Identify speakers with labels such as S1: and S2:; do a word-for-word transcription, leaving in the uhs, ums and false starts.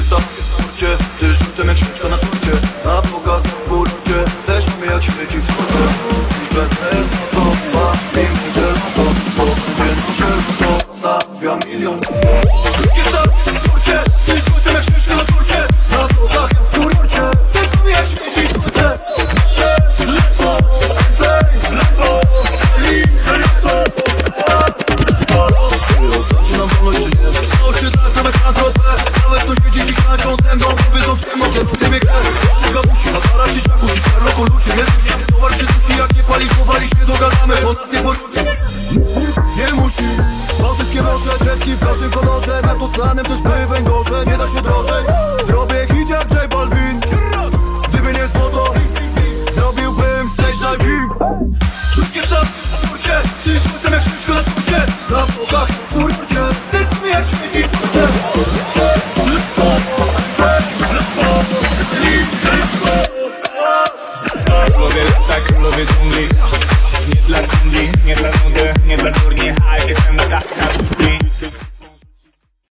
S1: Kieta w porcie, ty żółtem jak świeczka na torcie. Na blokach w burcie, też mamy jak śmieci w sporcie. Dziś będę to ma piękny gel, to to będzie nasze, to stawia milion. Kieta w porcie, ty żółtem jak świeczka na torcie. Na blokach w burcie, też mamy jak śmieci w sporcie. Lepo, play, lepo, liczę lepo. Czy oddajcie nam wolność, czy nie? To się teraz nawet na tropę. Nawet sąsiedzi dziś tańczą ze mną. Powiedzą w tym, może rozjemie krew. Zawsze gabusi, na para się szaku, dziś karloko luci. Nie dusi, towar się dusi, jak nie palisz, powalisz, nie dogadamy, bo nas nie poruszy. Nie musi, bałtyckie morze, jetski w każdym kolorze. Nad oceanem też były węgorze, nie da się drożej. Zrobię hit jak J Balvin. Gdyby nie złoto, zrobiłbym stage diving. Kieta w porcie, ty żółtem jak świeczka na torcie. Na blokach w kurcie, też mamy jak śmieci w porcie.